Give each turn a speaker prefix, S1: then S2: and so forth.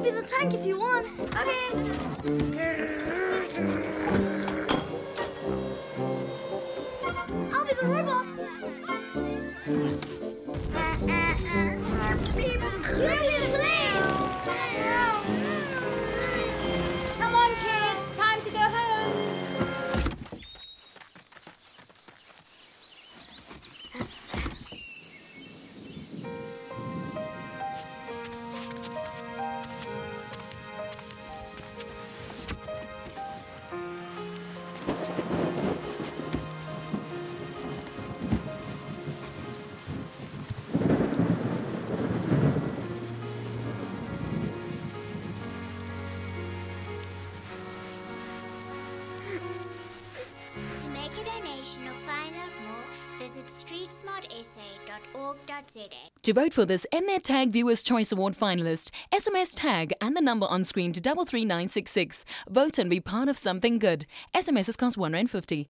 S1: be the tank if you want. Okay. I'll be the robot.
S2: Come on, kids. Time to go home.
S3: To make a donation or find out more, visit streetsmartsa.org.za.
S4: To vote for this Mnet Tag Viewers' Choice Award finalist, SMS tag and the number on screen to 33966. Vote and be part of something good. SMSs cost R1.50.